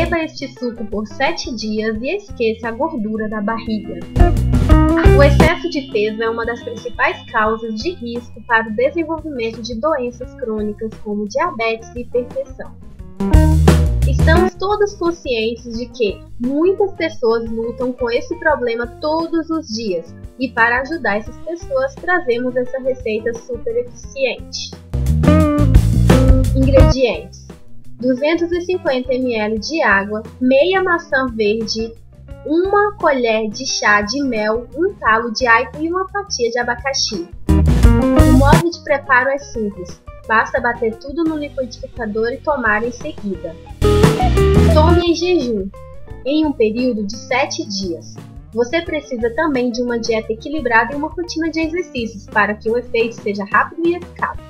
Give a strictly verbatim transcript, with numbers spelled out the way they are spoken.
Beba este suco por sete dias e esqueça a gordura da barriga. O excesso de peso é uma das principais causas de risco para o desenvolvimento de doenças crônicas como diabetes e hipertensão. Estamos todos conscientes de que muitas pessoas lutam com esse problema todos os dias e para ajudar essas pessoas trazemos essa receita super eficiente. Ingredientes: duzentos e cinquenta mililitros de água, meia maçã verde, uma colher de chá de mel, um talo de aipo e uma fatia de abacaxi. O modo de preparo é simples, basta bater tudo no liquidificador e tomar em seguida. Tome em jejum, em um período de sete dias. Você precisa também de uma dieta equilibrada e uma rotina de exercícios para que o efeito seja rápido e eficaz.